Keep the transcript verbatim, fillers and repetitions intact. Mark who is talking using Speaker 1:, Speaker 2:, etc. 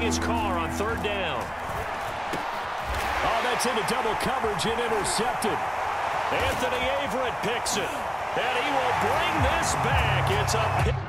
Speaker 1: his car on third down.
Speaker 2: Oh, that's into double coverage and intercepted.
Speaker 1: Anthony Averett picks it. And he will bring this back. It's a pick.